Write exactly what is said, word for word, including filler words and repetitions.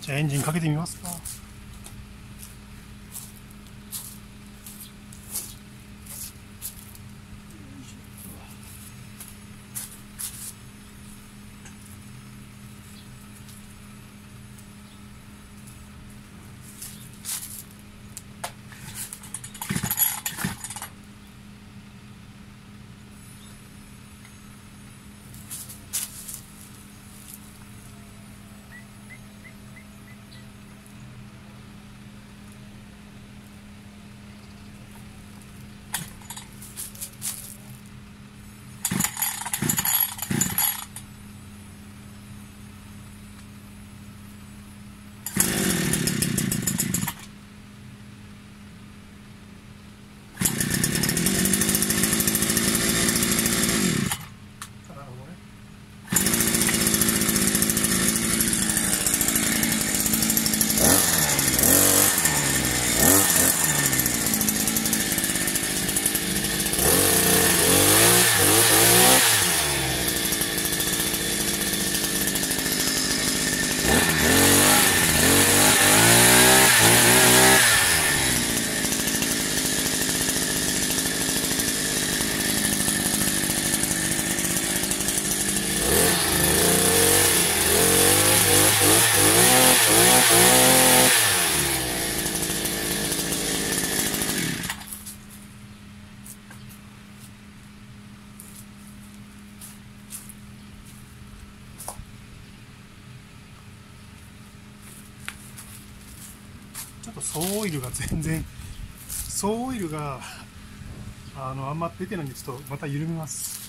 じゃあエンジンかけてみますか。ちょっと総オイルが全然総オイルがあのあんま出てないんで、ちょっとまた緩めます。